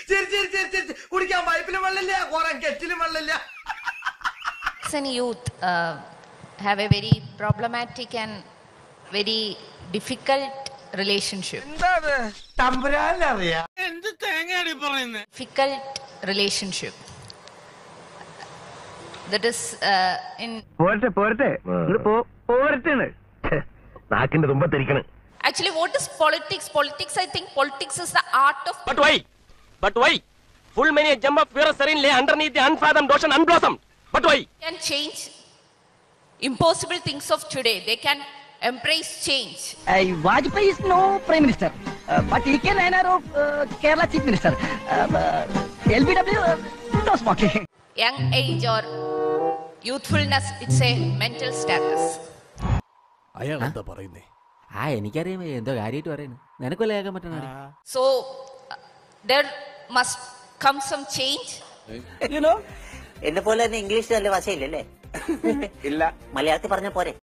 കുടിക്കാൻ പൈപ്പിലും വെള്ളമില്ല, കെറ്റിലും വെള്ളമില്ല. Any youth have a very problematic and very difficult relationship. Difficult relationship. That is in. Actually, what is politics? Politics, I think politics is the art of. But why? Full many a gem of pure serene lay underneath the unfathomed ocean unblossomed. But why? Can change impossible things of today. They can embrace change. Vajpayee is no prime minister, but he can honor of Kerala chief minister. LBW, no smoking. Young age or youthfulness, it's a mental status. അയാൾ എന്താ പറയുന്നേ? എനിക്കറിയാം എന്തോ കാര്യമായിട്ട് പറയുന്നു. നിനക്കല്ലേ കേൾക്കാൻ പറ്റണ? So there must come some change. You know, എന്നെ പോലെ തന്നെ ഇംഗ്ലീഷ് നല്ല ഭാഷയില്ലല്ലേ? ഇല്ല, മലയാളത്തിൽ പറഞ്ഞ പോരെ.